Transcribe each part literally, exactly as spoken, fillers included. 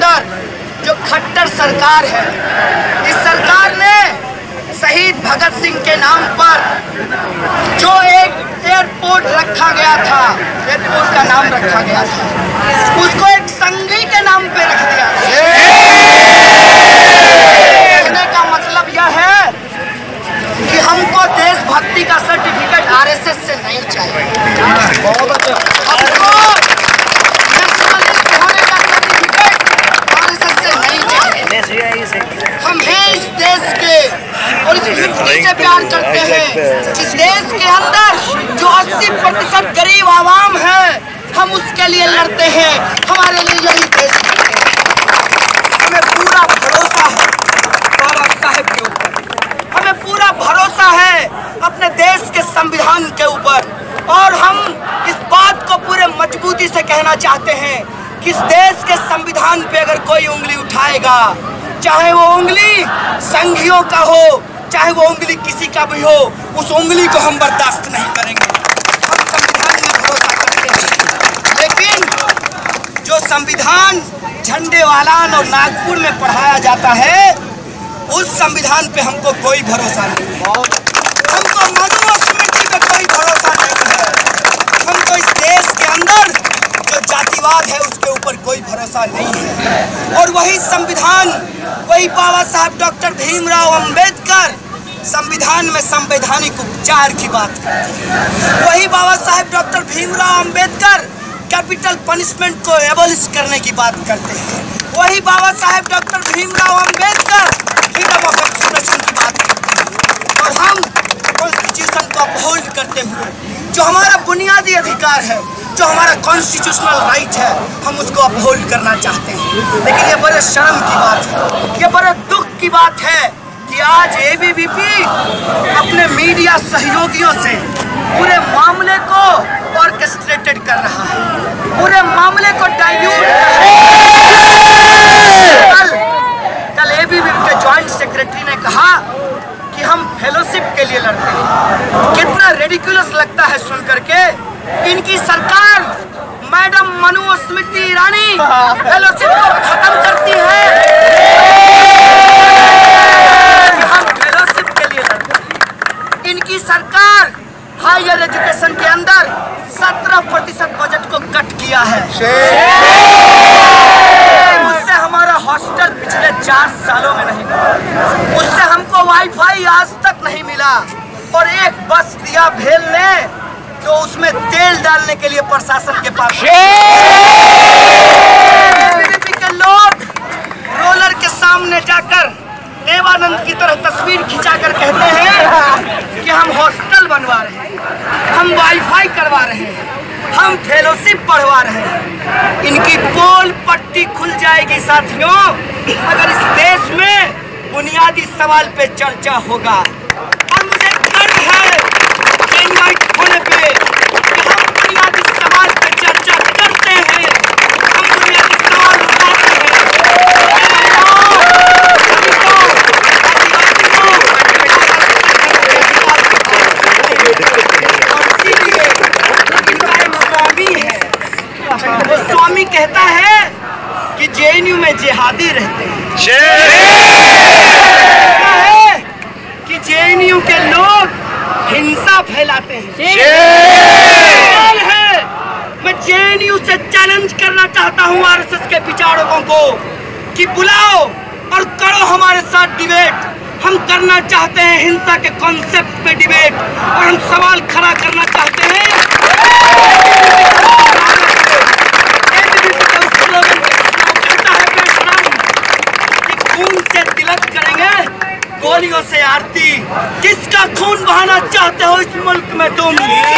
अंदर जो खट्टर सरकार है, इस सरकार ने शहीद भगत सिंह के नाम पर जो एक एयरपोर्ट रखा गया था, एयरपोर्ट का नाम रखा गया था, उसको एक संघी के नाम पे रख दिया। कहने का मतलब यह है कि हमको देशभक्ति का सर्टिफिकेट आरएसएस से नहीं चाहिए, हमको नेशनलिस्ट होने का सर्टिफिकेट आरएसएस से नहीं चाहिए। हम हैं इस देश के और इस मिट्टी से प्यार करते हैं। इस देश के अंदर जो अस्सी प्रतिशत गरीब आवाम है, हम उसके लिए लड़ते हैं। हमारे लिए यही देश है। हमें पूरा भरोसा है बाबा साहेब के ऊपर, हमें पूरा भरोसा है अपने देश के संविधान के ऊपर, और हम इस बात को पूरे मजबूती से कहना चाहते हैं कि इस देश के संविधान पे अगर कोई उंगली उठाएगा, चाहे वो उंगली संघियों का हो, चाहे वो उंगली किसी का भी हो, उस उंगली को हम बर्दाश्त नहीं करेंगे। हम संविधान में भरोसा करते हैं, लेकिन जो संविधान झंडेवालान और नागपुर में पढ़ाया जाता है, उस संविधान पे हमको कोई भरोसा नहीं है। हमको मनुस्मृति पे कोई भरोसा नहीं है। हमको इस देश के अंदर जो जातिवाद है उसके ऊपर कोई भरोसा नहीं है। और वही संविधान, वही बाबा साहब डॉक्टर भीमराव अंबेडकर संविधान में संवैधानिक उपचार की बात करते हैं। वही Baba Saheb doctor Bhimrao Ambedkar capital punishment को एबॉलिश करने की बात करते हैं। वही Baba Saheb doctor Bhimrao Ambedkar freedom of expression की बात करते हैं। और हम कॉन्स्टिट्यूशन को अपहोल्ड करते हुए जो हमारा बुनियादी अधिकार है, जो हमारा कॉन्स्टिट्यूशनल राइट है, हम उसको अपहोल्ड करना चाहते हैं। लेकिन ये बड़े शर्म की बात है, ये बड़े दुख की बात है कि आज ए बी वी पी अपने मीडिया सहयोगियों से पूरे मामले को ऑर्केस्ट्रेटेड कर रहा है, पूरे मामले को डाइल्यूट कर रहा है। कल कल ए बी वी पी के जॉइंट सेक्रेटरी ने कहा कि हम फेलोशिप के लिए लड़ते हैं। कितना रेडिकुलस लगता है सुन करके। इनकी सरकार मैडम मनुस्मृति ईरानी फेलोशिप को खत्म करती है, हम फेलोशिप के लिए लड़ते हैं। इनकी सरकार हायर एजुकेशन के अंदर सत्रह प्रतिशत बजट को कट किया है। उससे हमारा हॉस्टल पिछले चार सालों में नहीं मिला, उससे हमको वाईफाई आज तक नहीं मिला, और एक बस दिया भेल ने तो उसमें तेल डालने के लिए प्रशासन के पास बीजेपी के लोग रोलर के सामने जाकर देवानंद की तरह तस्वीर खिंचाकर कहते हैं कि हम हॉस्टल बनवा रहे हैं, हम वाईफाई करवा रहे हैं, हम फेलोशिप पढ़वा रहे हैं। इनकी पोल पट्टी खुल जाएगी साथियों अगर इस देश में बुनियादी सवाल पे चर्चा होगा। और मुझे गर्व है इनवाइट होने पे कि हम बुनियादी सवाल पे चर्चा करते हैं, हम बुनियादी सवाल उठाते हैं। वो स्वामी कहता है कि जे एन यू में जिहादी रहते हैं, है कि जे एन यू के लोग हिंसा फैलाते हैं। है मैं जे एन यू से चैलेंज करना चाहता हूं आर एस एस के विचारकों को कि बुलाओ और करो हमारे साथ डिबेट। हम करना चाहते हैं हिंसा के कॉन्सेप्ट पे डिबेट, और हम सवाल खड़ा करना चाहते हैं खून से तिलक करेंगे, गोलियों से आरती। किसका खून बहाना चाहते हो इस मुल्क में तुम?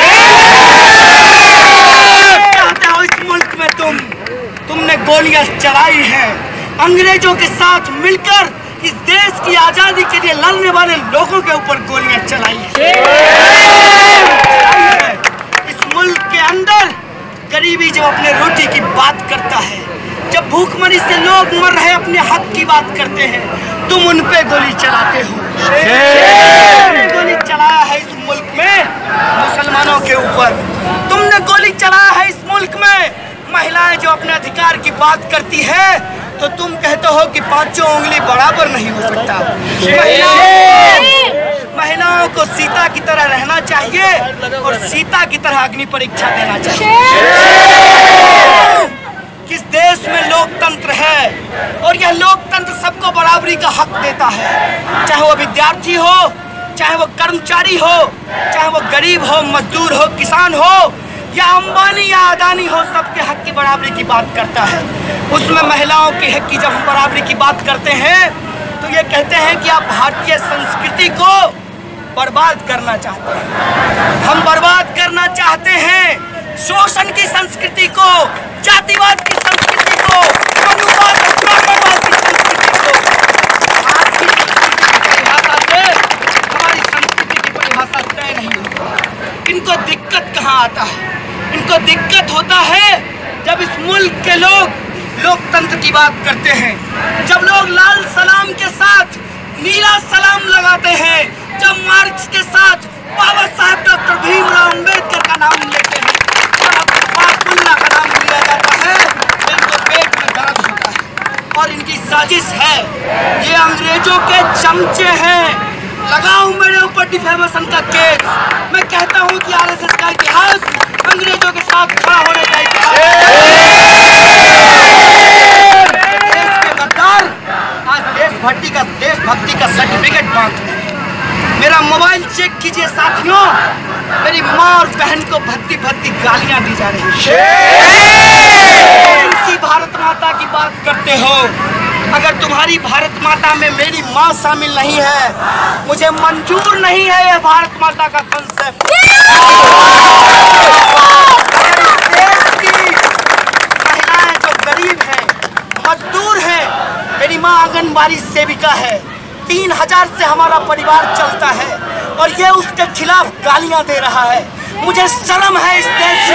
चाहते हो इस मुल्क में तुम? तुमने गोलियां चलाई हैं अंग्रेजों के साथ मिलकर, इस देश की आजादी के लिए लड़ने वाले लोगों के ऊपर गोलियां चलाई हैं। इस मुल्क के अंदर गरीबी जब अपने रोटी की बात करता है, जब भूखमरी से लोग मर रहे अपने हक की बात करते हैं, तुम उन पे गोली चलाते हो। तुमने गोली चलाया है इस मुल्क में मुसलमानों के ऊपर, तुमने गोली चलाया है इस मुल्क में महिलाएं जो अपने अधिकार की बात करती है तो तुम कहते हो कि पांचों उंगली बराबर नहीं हो सकता। महिलाओं को सीता की तरह रहना चाहिए और सीता की तरह अग्नि परीक्षा देना चाहिए। किस देश में लोकतंत्र है और यह लोकतंत्र सबको बराबरी का हक देता है, चाहे वो विद्यार्थी हो, चाहे वो कर्मचारी हो, चाहे वो गरीब हो, मजदूर हो, किसान हो या अंबानी या अदानी हो, सबके हक की बराबरी की बात करता है। उसमें महिलाओं के हक की जब हम बराबरी की बात करते हैं तो ये कहते हैं कि आप भारतीय संस्कृति को बर्बाद करना चाहते हैं। हम बर्बाद करना चाहते हैं शोषण की संस्कृति को, जातिवाद की संस्कृति को, मनुवाद और ब्राह्मणवाद की संस्कृति को। आपकी परिभाषा से हमारी संस्कृति की परिभाषा तय नहीं होती। इनको दिक्कत कहाँ आता है? इनको दिक्कत होता है जब इस मुल्क के लोग लोकतंत्र की बात करते हैं, जब लोग लाल सलाम के साथ नीला सलाम लगाते हैं, जब मार्क्स के साथ बाबा साहब डॉक्टर भीमराव अंबेडकर का नाम लेते हैं और अब्दुल्ला का नाम लिया जाता है, इनको पेट में दर्द होता है। और इनकी साजिश है, ये अंग्रेजों के चमचे हैं। लगाओ मेरे ऊपर डिफेमेशन का केस। मैं कहता हूँ कि आरएसएस का इतिहास अंग्रेजों के साथ खड़ा होने का इतिहास। देश के गद्दार आज देशभक्ति का देशभक्ति का सर्टिफिकेट बांट रहे हैं। मेरा मोबाइल चेक कीजिए साथियों, मेरी माँ और बहन को भक्ति भक्ति गालियां दी जा रही है। इसी भारत माता की बात करते हो। अगर तुम्हारी भारत माता में मेरी माँ शामिल नहीं है, मुझे मंजूर नहीं है यह भारत माता का कंसेप्ट। देश की महिलाएं जो गरीब हैं, मजदूर हैं, मेरी माँ आंगनबाड़ी सेविका है, तीन हजार से हमारा परिवार चलता है और ये उसके खिलाफ गालियां दे रहा है। मुझे शर्म है इस देश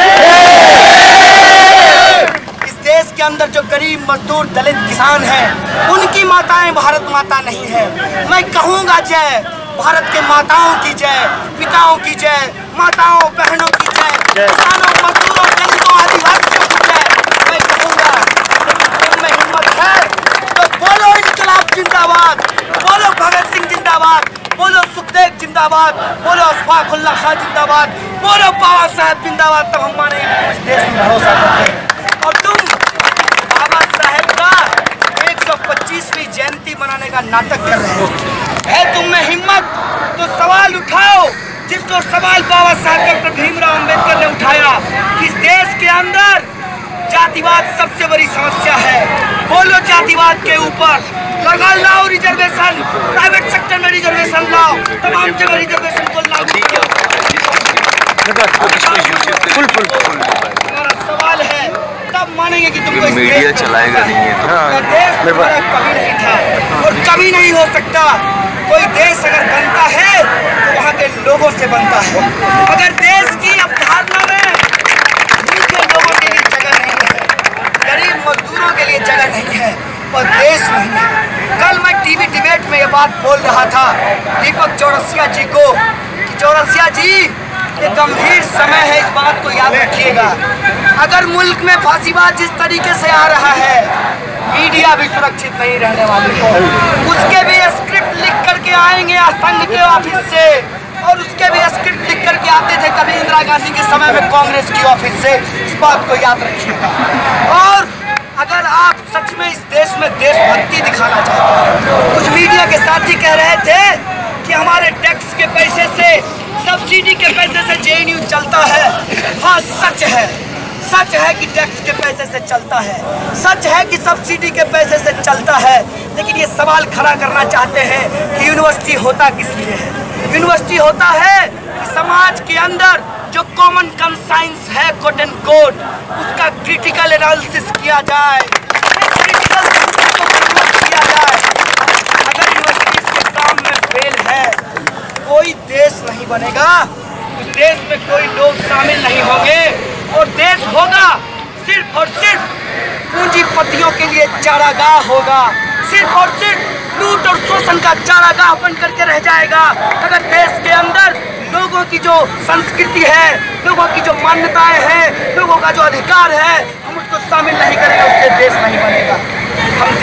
इस देश के अंदर जो गरीब मजदूर दलित किसान हैं, उनकी माताएं भारत माता नहीं है। मैं कहूँगा जय भारत के माताओं की जय, पिताओं की जय, माताओं बहनों की जय, किसानों मजदूरों दलितों आदिवासियों की जय। मैं कहूँगा तुम में हिम्मत है तो बोलो इनकलाब जिंदाबाद, बोलो भगत सिंह जिंदाबाद, बोलो सुखदेव जिंदाबाद, बोलो अशफाकुल्लाह खान जिंदाबाद, बोलो बाबा साहब जिंदाबाद। तब हम मानेंगे इस देश में भरोसा करते हैं। और तुम बाबा साहब का एक सौ पच्चीसवीं जयंती मनाने का नाटक कर रहे हो। है तुम में हिम्मत तो सवाल उठाओ, जिसको सवाल बाबा साहब डॉक्टर भीमराव अंबेडकर ने उठाया कि इस देश के अंदर जातिवाद सबसे बड़ी समस्या है। बोलो जातिवाद के ऊपर लगा, लाओ रिजर्वेशन, प्राइवेट सेक्टर में रिजर्वेशन लाओ, तमाम जगह रिजर्वेशन को लागू करो। फुल फुल हमारा सवाल है, तब मानेंगे कि तुमको मीडिया चलाएगा नहीं है तो देश कभी नहीं था और कभी नहीं हो सकता। कोई देश अगर बनता है तो वहाँ के लोगों से बनता है। अगर देश की अवधारणा में नीचे लोगों के लिए जगह नहीं है, गरीब मजदूरों के लिए जगह नहीं है, और देश नहीं है। कल मैं टीवी डिबेट में ये बात बोल रहा था दीपक चौरसिया जी को कि चौरसिया जी, ये गंभीर समय है, इस बात को याद रखिएगा। अगर मुल्क में फांसीवाद जिस तरीके से आ रहा है, मीडिया भी सुरक्षित नहीं रहने वाली है। उसके भी स्क्रिप्ट लिख करके आएंगे संघ के ऑफिस से, और उसके भी स्क्रिप्ट लिख करके आते थे कभी इंदिरा गांधी के समय में कांग्रेस की ऑफिस से। इस बात को याद रखिएगा। और अगर आप सच में इस देश में देशभक्ति दिखाना चाहते हैं, कुछ मीडिया के साथी कह रहे थे कि हमारे टैक्स के पैसे से, सब्सिडी के पैसे से जे एन यू चलता है। हाँ, सच है, सच है कि टैक्स के पैसे से चलता है, सच है कि सब्सिडी के पैसे से चलता है। लेकिन ये सवाल खड़ा करना चाहते हैं कि यूनिवर्सिटी होता किस लिए है? यूनिवर्सिटी होता है कि समाज के अंदर जो कॉमन कंसाइंस है, कोट एंड कोट, उसका क्रिटिकल एनालिसिस किया जाए, क्रिटिकल को किया जाए। अगर यूनिवर्सिटी इसके काम में फेल है, कोई देश नहीं बनेगा, उस देश में कोई लोग शामिल नहीं होंगे, और देश होगा सिर्फ और सिर्फ पूंजीपतियों के लिए चारागाह होगा, सिर्फ और सिर्फ लूट और शोषण का चारागाह बन करके रह जाएगा। अगर देश के अंदर लोगों की जो संस्कृति है, लोगों की जो मान्यताएं हैं, लोगों का जो अधिकार है, हम उसको शामिल नहीं करेंगे, उससे देश नहीं बनेगा। हम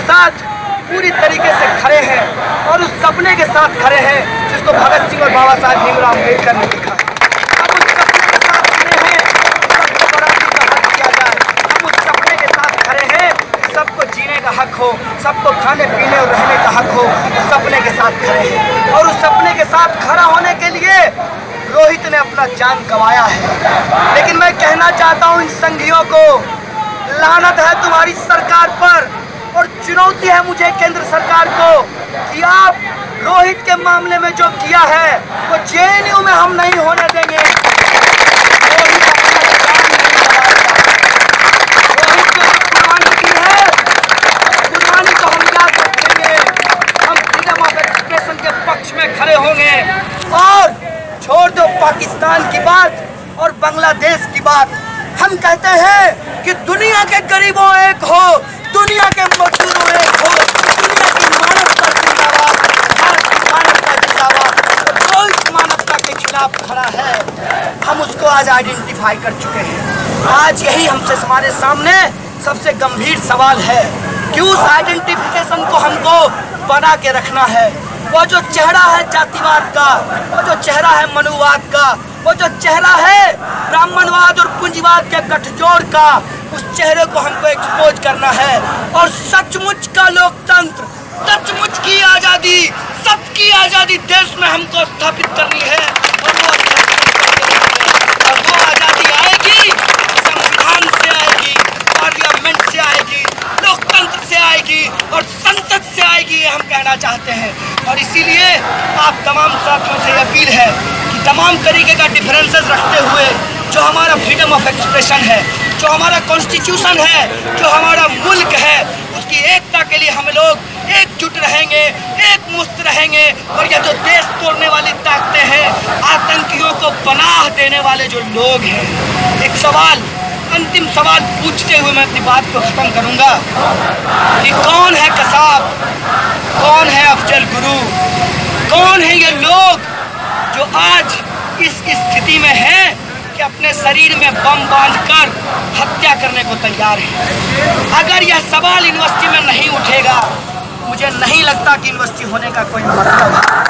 साथ पूरी तरीके से खड़े हैं और उस सपने के साथ खड़े हैं जिसको भगत सिंह और बाबा साहब भीमराव अम्बेडकर ने लिखा। हम उस सपने के साथ खड़े हैं सबको बराबरी का हक दिया जाए। हम उस सपने के साथ खड़े हैं सबको जीने का हक हो, सबको खाने पीने और रहने का हक हो। उस सपने के साथ खड़े हैं और उस सपने के साथ खड़ा होने के लिए रोहित ने अपना जान गंवाया है। लेकिन मैं कहना चाहता हूँ इन संघियों को, लानत है तुम्हारी सरकार पर और चुनौती है मुझे केंद्र सरकार को कि आप रोहित के मामले में जो किया है वो जे एन यू में हम नहीं होने देंगे। रोहित अपना जान नहीं गंवाएगा। रोहित ने जो कुर्बानी की है कुर्बानी को हम याद रखेंगे। हम फ्रीडम ऑफ एक्सप्रेशन के पक्ष में खड़े होंगे। और छोड़ दो पाकिस्तान की बात और बांग्लादेश की बात, हम कहते हैं कि दुनिया के गरीबों एक हो, दुनिया के मजदूरों एक हो, दुनिया की मानवता जिंदाबाद, भारत की मानवता जिंदाबाद। जो इस मानवता के खिलाफ खड़ा है हम उसको आज आइडेंटिफाई कर चुके हैं। आज यही हमसे हमारे सामने सबसे गंभीर सवाल है कि उस आइडेंटिफिकेशन को हमको बना के रखना है। वो जो चेहरा है जातिवाद का, वो जो चेहरा है मनुवाद का, वो जो चेहरा है ब्राह्मणवाद और पूंजीवाद के गठजोड़ का, उस चेहरे को हमको एक्सपोज करना है और सचमुच का लोकतंत्र, सचमुच की आजादी, सबकी आजादी देश में हमको स्थापित करनी है। और वो और वो आजादी आएगी संविधान से आएगी, पार्लियामेंट से आएगी, लोकतंत्र से आएगी और संसद से आएगी, ये हम कहना चाहते हैं। और इसीलिए आप तमाम साथियों से अपील है कि तमाम तरीके का डिफरेंसेस रखते हुए जो हमारा फ्रीडम ऑफ एक्सप्रेशन है, जो हमारा कॉन्स्टिट्यूशन है, जो हमारा मुल्क है, उसकी एकता के लिए हम लोग एकजुट रहेंगे, एक मुस्त रहेंगे। और यह जो देश तोड़ने वाली ताकतें हैं, आतंकियों को पनाह देने वाले जो लोग हैं, एक सवाल, अंतिम सवाल पूछते हुए मैं अपनी बात को खत्म करूंगा कि कौन है कसाब, कौन है अफजल गुरु, कौन है ये लोग जो आज इस स्थिति में हैं कि अपने शरीर में बम बांधकर हत्या करने को तैयार है। अगर यह सवाल यूनिवर्सिटी में नहीं उठेगा, मुझे नहीं लगता कि यूनिवर्सिटी होने का कोई मतलब है।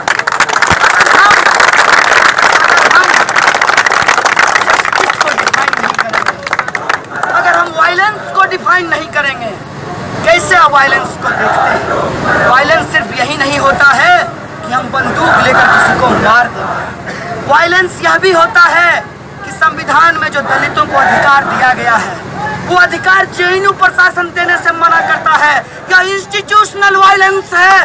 अगर हम वायलेंस को डिफाइन नहीं करेंगे, कैसे आप वायलेंस को देखते हैं? वायलेंस सिर्फ यही नहीं होता है कि हम बंदूक लेकर किसी को मार दें। वायलेंस यह भी होता है कि संविधान में जो दलितों को अधिकार दिया गया है, वो अधिकार जे एन यू प्रशासन देने से मना करता है। यह इंस्टीट्यूशनल वायलेंस है।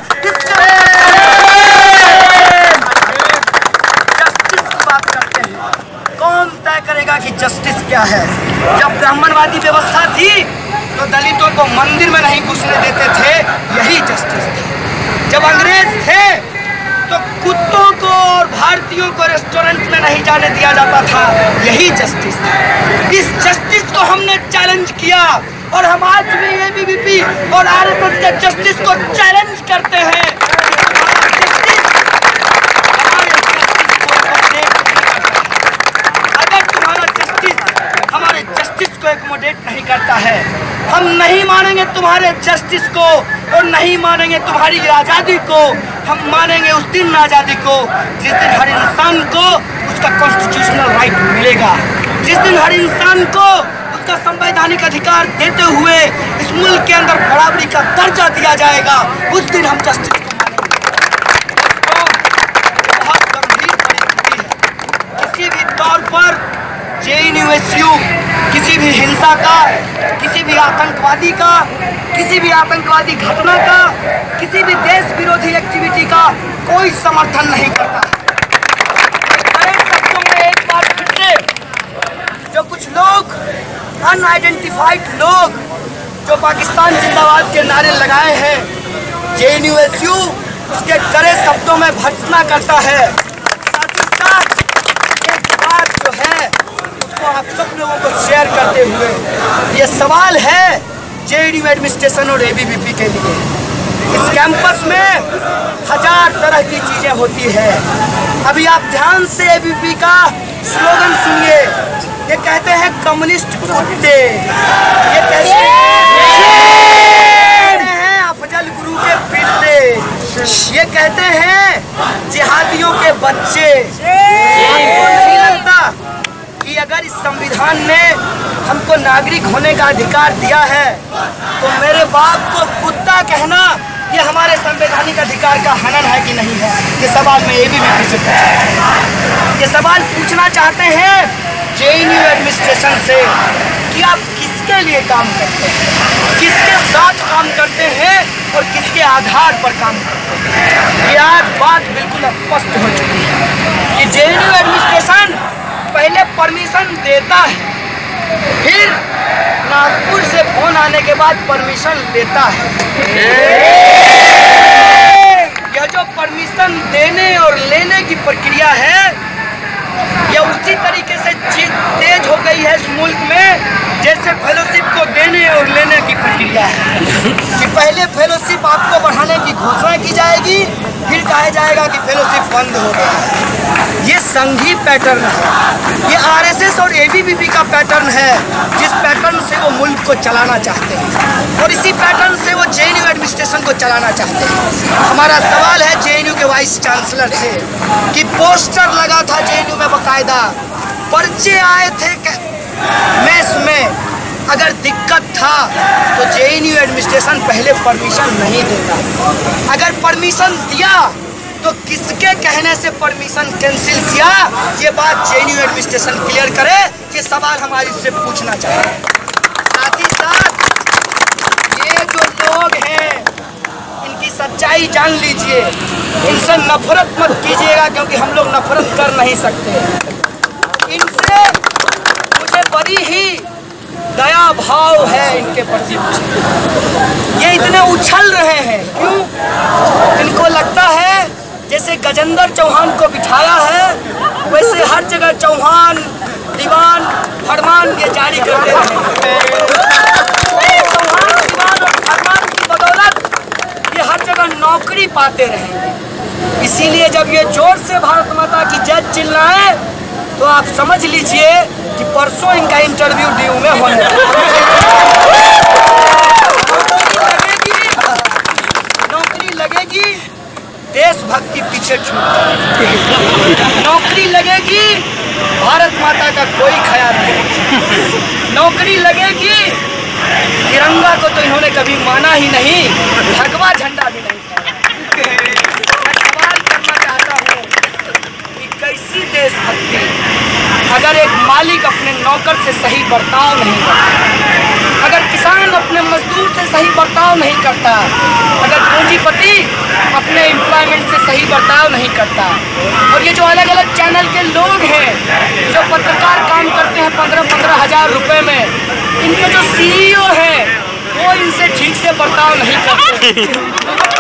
जस्टिस की बात करते हैं, कौन तय करेगा कि जस्टिस क्या है? जब ब्राह्मणवादी व्यवस्था थी तो दलितों को मंदिर में नहीं घुसने देते थे, यही जस्टिस था। जब अंग्रेज थे तो कुत्तों को और भारतीयों को रेस्टोरेंट में नहीं जाने दिया जाता था, यही जस्टिस था। इस जस्टिस को हमने चैलेंज किया और हम आज भी ए बी वी पी और आर एस एस के जस्टिस को चैलेंज करते हैं। अगर तुम्हारा जस्टिस हमारे जस्टिस को एकोमोडेट नहीं करता है, हम नहीं मानेंगे तुम्हारे जस्टिस को और नहीं मानेंगे तुम्हारी आज़ादी को। हम मानेंगे उस दिन आज़ादी को जिस दिन हर इंसान को उसका कॉन्स्टिट्यूशनल राइट मिलेगा, जिस दिन हर इंसान को उसका संवैधानिक अधिकार देते हुए इस मुल्क के अंदर बराबरी का दर्जा दिया जाएगा, उस दिन हम जस्टिस को मानेंगे। बहुत गंभीर परिस्थिति है। किसी भी तौर पर J N U S U किसी भी हिंसा का, किसी भी आतंकवादी का, किसी भी आतंकवादी घटना का, किसी भी देश विरोधी एक्टिविटी का कोई समर्थन नहीं करता। बड़े शब्दों में एक बार फिर से, जो कुछ लोग अनआइडेंटिफाइड लोग जो पाकिस्तान जिंदाबाद के नारे लगाए हैं, J N U S U उसके कड़े शब्दों में भर्त्सना करता है। साथ ही साथ एक बात जो है उसको आप सब लोगों को शेयर करते हुए, ये सवाल है जे एन यू एडमिनिस्ट्रेशन और ए बी वी पी के लिए। इस कैंपस में हजार तरह की चीजें होती है। अभी आप ध्यान से ए बी वी पी का स्लोगन सुनिए। ये कहते हैं कम्युनिस्ट कुत्ते, ये कहते हैं कहते हैं जिहादियों के बच्चे, आपको नहीं लगता कि अगर इस संविधान ने हमको नागरिक होने का अधिकार दिया है तो मेरे बाप को कुत्ता कहना ये हमारे संवैधानिक अधिकार का हनन है कि नहीं है? ये सवाल मैं ए बी वी पी से पूछता ये सवाल पूछना चाहते हैं जे एन यू एडमिनिस्ट्रेशन से कि आप किसके लिए काम करते हैं, किसके साथ काम करते हैं और किसके आधार पर काम करते हैं। ये आज बात बिल्कुल स्पष्ट हो चुकी है कि जे एन यू एडमिनिस्ट्रेशन पहले परमिशन देता है, फिर नागपुर से फोन आने के बाद परमिशन लेता है। यह जो परमिशन देने और लेने की प्रक्रिया है यह उसी तरीके से तेज हो गई है इस मुल्क में जैसे फेलोशिप को देने और लेने की प्रक्रिया है कि पहले फेलोशिप आपको बढ़ाने की घोषणा की जाएगी, फिर कहा जाएगा कि फेलोशिप बंद हो गया है। ये संघी पैटर्न है, ये आर एस एस और ए बी वी पी का पैटर्न है जिस पैटर्न से वो मुल्क को चलाना चाहते हैं और इसी पैटर्न से वो जे एन यू एडमिनिस्ट्रेशन को चलाना चाहते हैं। हमारा सवाल है जे एन यू के वाइस चांसलर से कि पोस्टर लगा था जे एन यू में, बाकायदा पर्चे आए थे मैस में, अगर दिक्कत था तो जे एन यू एडमिनिस्ट्रेशन पहले परमिशन नहीं देता, अगर परमिशन दिया तो किसके कहने से परमिशन कैंसिल किया, ये बात J N U administration clear करे। ये सवाल हमारी से पूछना चाहते हैं। साथ ही साथ ये जो लोग हैं इनकी सच्चाई जान लीजिए, इनसे नफरत मत कीजिएगा क्योंकि हम लोग नफरत कर नहीं सकते। इनसे मुझे बड़ी ही दया भाव है इनके प्रति। ये इतने उछल रहे हैं क्यों? इनको लगता है जैसे गजेंद्र चौहान को बिठाया है वैसे हर जगह चौहान दीवान फरमान ये जारी कर देते हैं। चौहान दीवान और फरमान की बदौलत ये हर जगह नौकरी पाते रहेंगे। इसीलिए जब ये जोर से भारत माता की जय चिल्लाए तो आप समझ लीजिए कि परसों इनका इंटरव्यू डी यू में होने लगेगी, नौकरी लगेगी, देशभक्ति पीछे छूट, नौकरी लगेगी, भारत माता का कोई ख्याल नहीं, नौकरी लगेगी, तिरंगा को तो इन्होंने कभी माना ही नहीं, भगवा झंडा भी नहीं। मैं सवाल करना चाहता हूँ कि कैसी देशभक्ति अगर एक मालिक अपने नौकर से सही बर्ताव नहीं करता, अगर किसान अपने मजदूर से सही बर्ताव नहीं करता, अगर पूंजीपति अपने एम्प्लॉयमेंट से सही बर्ताव नहीं करता, और ये जो अलग अलग चैनल के लोग हैं जो पत्रकार काम करते हैं पंद्रह पंद्रह हजार रुपए में, इनके जो सी ई ओ हैं वो इनसे ठीक से बर्ताव नहीं करते।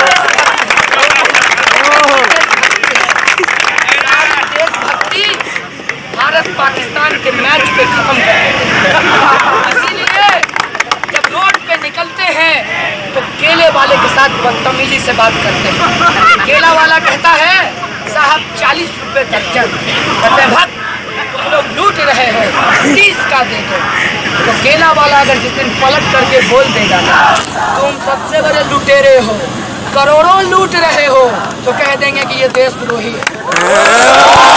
भारत पाकिस्तान के मैच पे खत्म कर इसीलिए जब रोड पे निकलते हैं तो केले वाले के साथ बदतमीजी से बात करते हैं। केला वाला कहता है साहब चालीस रुपए दर्जन, कहते हैं भक्त तुम लोग लूट रहे हो, तीस का दे दो। तो केला वाला अगर जिस दिन पलट करके बोल देगा ना तुम सबसे बड़े लुटेरे हो, करोड़ों लूट रहे हो, तो कह देंगे कि ये देशद्रोही है।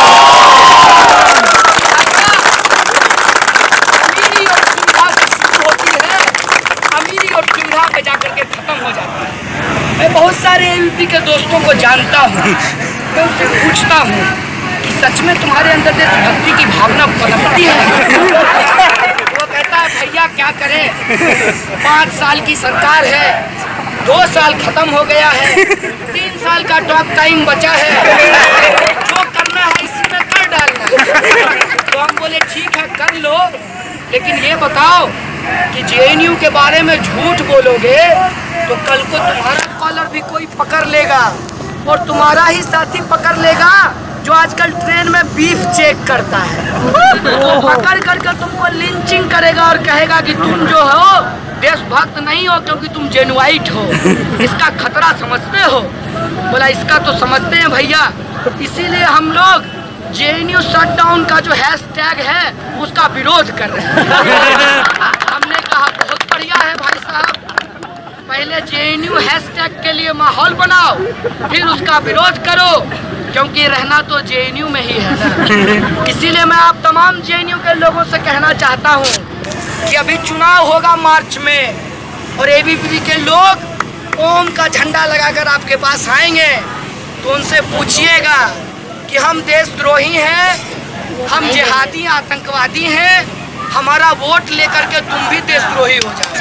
पे जाकर के खत्म हो जाता है। मैं बहुत सारे ए बी वी पी के दोस्तों को जानता हूँ, मैं उससे पूछता हूँ कि सच में तुम्हारे अंदर देशभक्ति की भावना पनपती है? वो कहता है भैया क्या करें, पाँच साल की सरकार है, दो साल खत्म हो गया है, तीन साल का टॉक टाइम बचा है, जो करना है इसी में कर डालना है। तो हम बोले ठीक है कर लो, लेकिन ये बताओ कि जे एन यू के बारे में झूठ बोलोगे तो कल को तुम्हारा कॉलर भी कोई पकड़ लेगा और तुम्हारा ही साथी पकड़ लेगा जो आजकल ट्रेन में बीफ चेक करता है, तो पकड़ करके तुमको लिंचिंग करेगा और कहेगा कि तुम जो हो देशभक्त नहीं हो क्योंकि तुम जेनुआइट हो। इसका खतरा समझते हो? बोला इसका तो समझते हैं भैया, इसीलिए हम लोग जे एन यू शटडाउन का जो हैशटैग है उसका विरोध कर रहे हैं। हमने कहा बहुत बढ़िया है भाई साहब, पहले जेएनयू हैशटैग के लिए माहौल बनाओ, फिर उसका विरोध करो, क्योंकि रहना तो जेएनयू में ही है ना। इसीलिए मैं आप तमाम जेएनयू के लोगों से कहना चाहता हूँ कि अभी चुनाव होगा मार्च में, और एबीवीपी के लोग ओम का झंडा लगाकर आपके पास आएंगे, तो उनसे पूछिएगा कि हम देशद्रोही हैं, हम जिहादी आतंकवादी हैं, हमारा वोट लेकर के तुम भी देशद्रोही हो जाओ।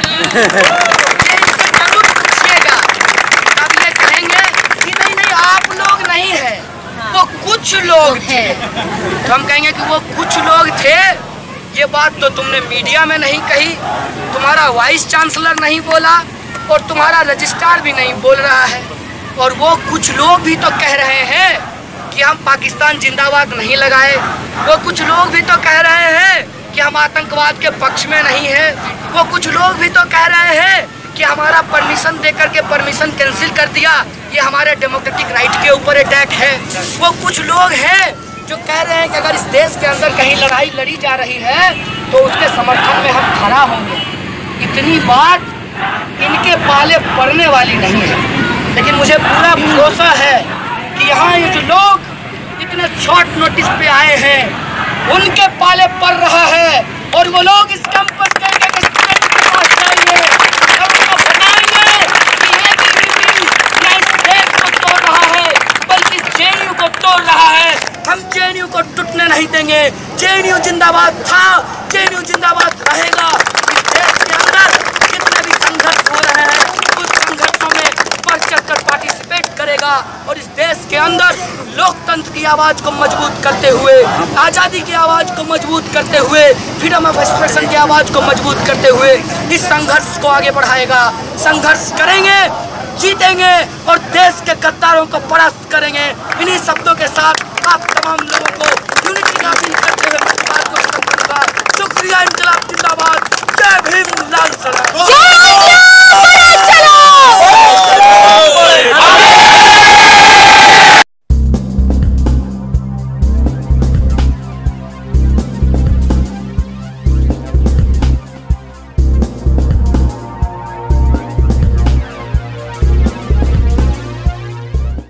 ये इनसे जरूर पूछिएगा, तब ये कहेंगे कि नहीं नहीं आप लोग नहीं है, वो कुछ लोग थे। तो हम कहेंगे कि वो कुछ लोग थे, ये बात तो तुमने मीडिया में नहीं कही, तुम्हारा वाइस चांसलर नहीं बोला, और तुम्हारा रजिस्ट्रार भी नहीं बोल रहा है, और वो कुछ लोग भी तो कह रहे हैं कि हम पाकिस्तान जिंदाबाद नहीं लगाए, वो कुछ लोग भी तो कह रहे हैं कि हम आतंकवाद के पक्ष में नहीं हैं, वो कुछ लोग भी तो कह रहे हैं कि हमारा परमिशन देकर के परमिशन कैंसिल कर दिया, ये हमारे डेमोक्रेटिक राइट के ऊपर अटैक है। वो कुछ लोग हैं जो कह रहे हैं कि अगर इस देश के अंदर कहीं लड़ाई लड़ी जा रही है तो उसके समर्थन में हम खड़ा होंगे। इतनी बात इनके पाले पड़ने वाली नहीं है, लेकिन मुझे पूरा भरोसा है कि यहाँ ये जो लोग इतने शॉर्ट नोटिस पे आए हैं उनके पाले पड़ रहा है, और वो लोग इस कैंपस के पास जाएंगे और उनको बताएंगे कि एबीवीपी न इस देश को तोड़ रहा है बल्कि जेएनयू को तोड़ रहा है। हम जेएनयू को टूटने नहीं देंगे। जेएनयू जिंदाबाद था, जेएनयू जिंदाबाद रहेगा। इस देश के अंदर जितने भी संघर्ष हो रहे हैं उस संघर्षों में बढ़ चढ़कर पार्टिसिपेट करेगा, और इस देश के अंदर लोकतंत्र की आवाज को मजबूत करते हुए, आज़ादी की आवाज को मजबूत करते हुए, फ्रीडम ऑफ एक्सप्रेशन की आवाज को मजबूत करते हुए इस संघर्ष को आगे बढ़ाएगा। संघर्ष करेंगे, जीतेंगे, और देश के गद्दारों को परास्त करेंगे। इन्हीं शब्दों के साथ आप तमाम लोगों को यूनिटी का अपील करते हुए इस बात को खत्म करूंगा। शुक्रिया। इंकलाब जिंदाबाद। जय भीम। लाल सलाम।